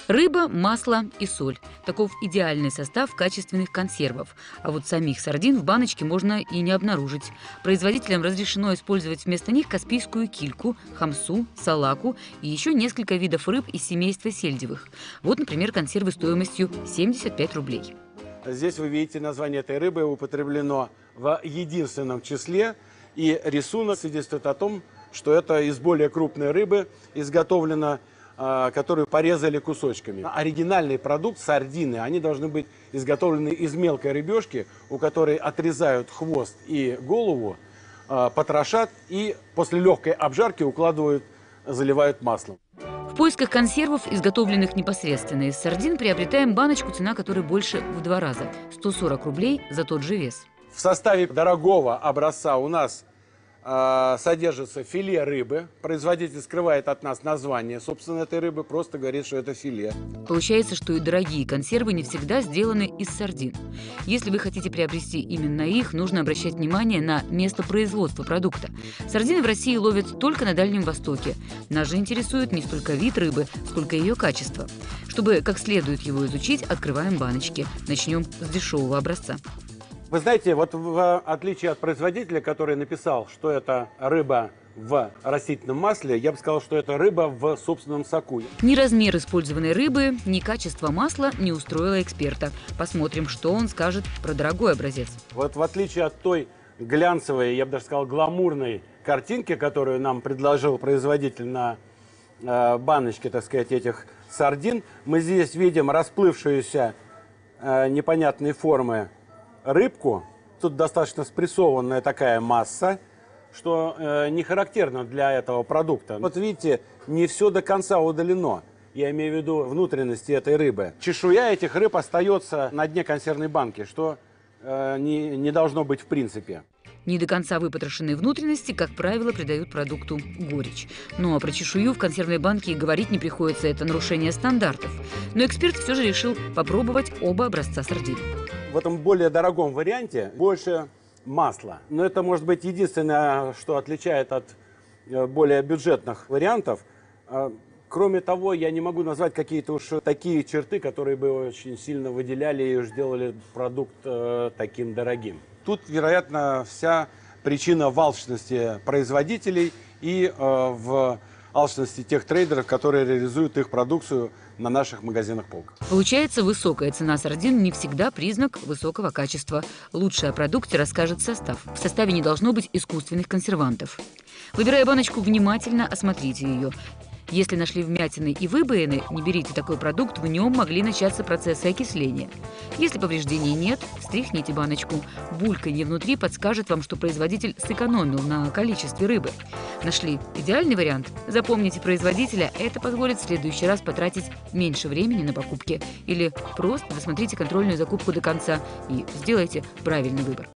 Рыба, масло и соль. Таков идеальный состав качественных консервов. А вот самих сардин в баночке можно и не обнаружить. Производителям разрешено использовать вместо них каспийскую кильку, хамсу, салаку и еще несколько видов рыб из семейства сельдевых. Вот, например, консервы стоимостью 75 рублей. Здесь вы видите, название этой рыбы употреблено в единственном числе. И рисунок свидетельствует о том, что это из более крупной рыбы изготовлено, которую порезали кусочками. Оригинальный продукт, сардины, они должны быть изготовлены из мелкой рыбешки, у которой отрезают хвост и голову, потрошат и после легкой обжарки укладывают, заливают маслом. В поисках консервов, изготовленных непосредственно из сардин, приобретаем баночку, цена которой больше в 2 раза – 140 рублей за тот же вес. В составе дорогого образца у нас содержится филе рыбы. Производитель скрывает от нас название, собственно, этой рыбы, просто говорит, что это филе. Получается, что и дорогие консервы не всегда сделаны из сардин. Если вы хотите приобрести именно их, нужно обращать внимание на место производства продукта. Сардины в России ловят только на Дальнем Востоке. Нас же интересует не столько вид рыбы, сколько ее качество. Чтобы как следует его изучить, открываем баночки. Начнем с дешевого образца. Вы знаете, вот в отличие от производителя, который написал, что это рыба в растительном масле, я бы сказал, что это рыба в собственном соку. Ни размер использованной рыбы, ни качество масла не устроило эксперта. Посмотрим, что он скажет про дорогой образец. Вот в отличие от той глянцевой, я бы даже сказал, гламурной картинки, которую нам предложил производитель на баночке, так сказать, этих сардин, мы здесь видим расплывшуюся непонятной формы рыбку. Тут достаточно спрессованная такая масса, что не характерно для этого продукта. Вот видите, не все до конца удалено. Я имею в виду внутренности этой рыбы. Чешуя этих рыб остается на дне консервной банки, что не должно быть в принципе. Не до конца выпотрошенные внутренности, как правило, придают продукту горечь. Ну а про чешую в консервной банке и говорить не приходится, это нарушение стандартов. Но эксперт все же решил попробовать оба образца сардин. В этом более дорогом варианте больше масла. Но это может быть единственное, что отличает от более бюджетных вариантов. Кроме того, я не могу назвать какие-то уж такие черты, которые бы очень сильно выделяли и уж делали продукт таким дорогим. Тут, вероятно, вся причина в алчности производителей и в алчности тех трейдеров, которые реализуют их продукцию на наших магазинах полках. Получается, высокая цена сардин не всегда признак высокого качества. Лучше о продукте расскажет состав. В составе не должно быть искусственных консервантов. Выбирая баночку, внимательно осмотрите ее. Если нашли вмятины и выбоины, не берите такой продукт, в нем могли начаться процессы окисления. Если повреждений нет, встряхните баночку. Бульканье внутри подскажет вам, что производитель сэкономил на количестве рыбы. Нашли идеальный вариант? Запомните производителя, это позволит в следующий раз потратить меньше времени на покупки. Или просто досмотрите контрольную закупку до конца и сделайте правильный выбор.